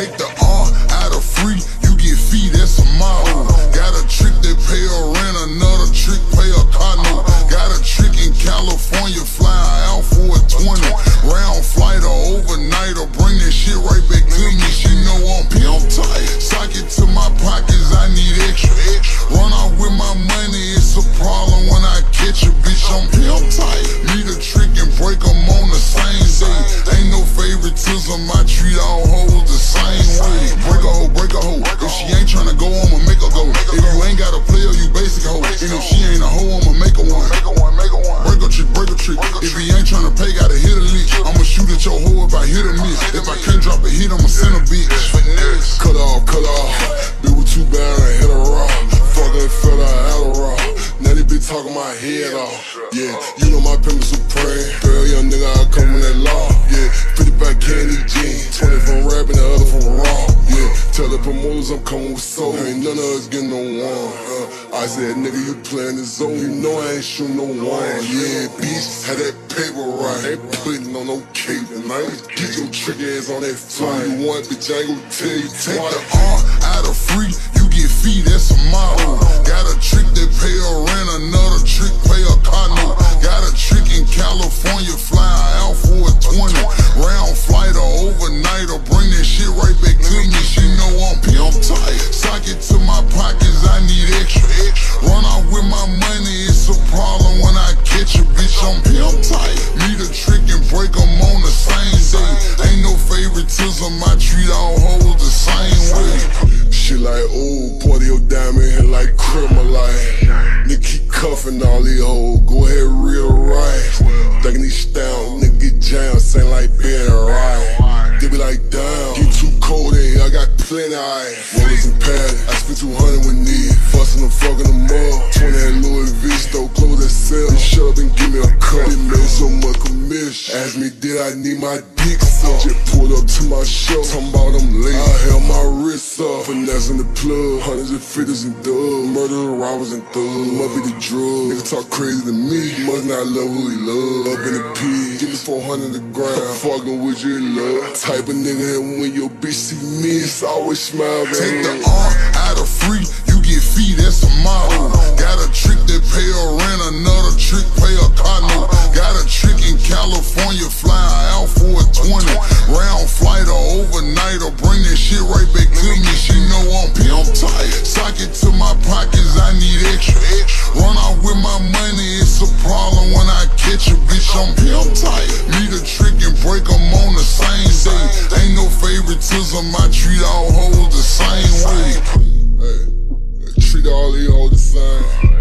Take the R out of free, you get fee, that's a motto. Got a trick that pay a rent, another trick pay a car note. Got a trick in California, fly out for a 20. Round flight or overnight, or bring that shit right back to me. She know I'm pimp tight. Sock it to my pockets, I need extra. Run out with my money, it's a problem when I catch a bitch. I'm pimp tight. Need a trick and break them on the same day. Ain't no favoritism, I treat all hoes the same way. Break a hoe, break a hoe. If she ain't tryna go, I'ma make her go. If you ain't got a player, you basic hoe. And if she ain't a hoe, I'ma make her one. Break a trick, break a trick. If he ain't tryna pay, gotta hit a lick. I'ma shoot at your hoe if I hit or miss. If I can't drop a hit, I'ma send a bitch. Cut off, cut off. Bitch with too bad, I hit her raw. Fuck that fella, Adderall. Now they be talking my head off. Yeah, you know my pimp is supreme. Girl, young nigga, I come with that law. Yeah, 55 candy jeans, 20 from rap and the other from raw. Yeah, tell the promoters I'm coming with soul. Ain't none of us getting no one. I said, nigga, you playing the zone. You know I ain't shooting no one. Yeah, bitch, had that paper right. Ain't putting on no cape. And I ain't get your trick ass on that fly. You want, bitch, I ain't gon' tell you. Take the R out of free, you get fee, that's a motto. Got a trick that pay a rent, another trick pay a car note. Got a trick in California, fly out for a 20. Round flight or overnight, or bring that shit right back to me. She know I'm pimp tight. Sock it to my pockets, I need extra. Run out with my money, it's a problem when I catch a bitch. I'm pimp tight. Need a trick and break them on the same day. Ain't no favoritism, I treat all hoes the same way. Shit like, oh, party your diamond head like Criminalite. Nigga keep cuffing all these hoes, go ahead real right. Thinking these style, nigga get jammed, sing like being right. They be like, damn, get too cold in here, I got plenty of ice. Rollers and padded, I spent 200 with need. Bustin' them, fucking them up. 20 at Louis V, stole clothes that sell. Shut up and give me a cut. They made so much commission. Asked me, did I need my dick sucked? Just pulled up to my show, talking about them late. I held my wrists up, finesse in the plug. Hundreds and fifties and dubs. Murderers, robbers and thugs. Must be the drug. Nigga talk crazy to me, must not love who he love. Up in the pig, give me 400 the ground. Fucking with your love. Type of nigga that when your bitch see me, it's always smile, baby. Take the R out of free, you get fee, that's a motto. Got a trick that pay a rent, another trick pay a car note. Got a trick in California, fly out for a 20. Round flight or overnight, or bring that shit right back to me. She know I'm pimp tight. Sock it to my pockets, I need extra. Run out with my money, it's a problem when I catch a bitch. I'm pimp tight. Need a trick and break them on the same day. Ain't no favoritism, I treat all hoes the same way. Hey, treat all these hoes the same.